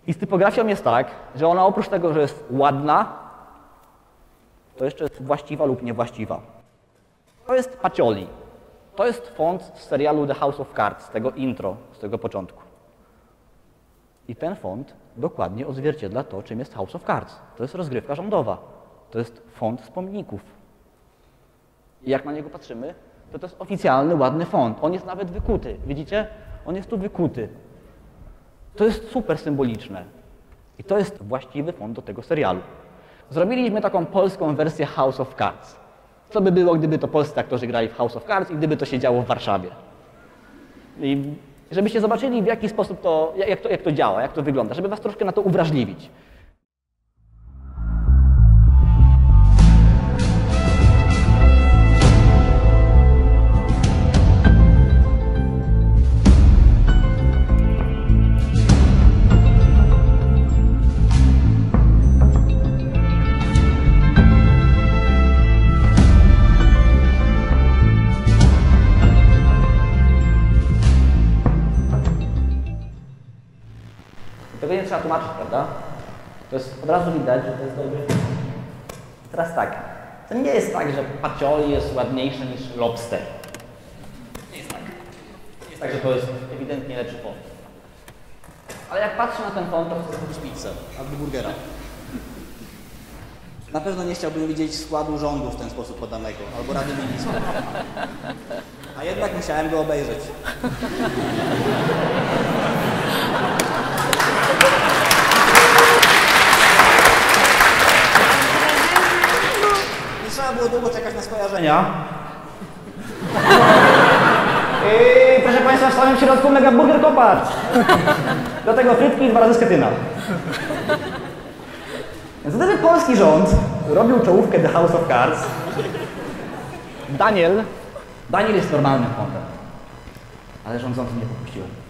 I z typografią jest tak, że ona oprócz tego, że jest ładna, to jeszcze jest właściwa lub niewłaściwa. To jest Pacioli. To jest font z serialu The House of Cards, z tego intro, z tego początku. I ten font dokładnie odzwierciedla to, czym jest House of Cards. To jest rozgrywka rządowa. To jest font z pomników. I jak na niego patrzymy, to jest oficjalny, ładny font. On jest nawet wykuty. Widzicie? On jest tu wykuty. To jest super symboliczne. I to jest właściwy font do tego serialu. Zrobiliśmy taką polską wersję House of Cards. Co by było, gdyby to polscy aktorzy grali w House of Cards i gdyby to się działo w Warszawie? I żebyście zobaczyli, w jaki sposób to, jak to działa, jak to wygląda, żeby was troszkę na to uwrażliwić. Tego nie trzeba tłumaczyć, prawda? To jest od razu widać, że to jest dobry. Teraz tak, to nie jest tak, że Pacioli jest ładniejszy niż lobster. Nie jest tak. Nie jest tak, że to jest ewidentnie lepszy font. Ale jak patrzę na ten font, to chcę zrobić pizzę albo burgera. Na pewno nie chciałbym widzieć składu rządu w ten sposób podanego, albo Rady Ministrów. A jednak musiałem go obejrzeć. Trzeba było długo czekać na skojarzenia. I proszę Państwa, w samym środku mega burger kopacz. Do tego frytki i 2 razy sketyna. Więc wtedy polski rząd robił czołówkę The House of Cards. Daniel jest normalnym fontem. Ale rządzący nie popuściłem.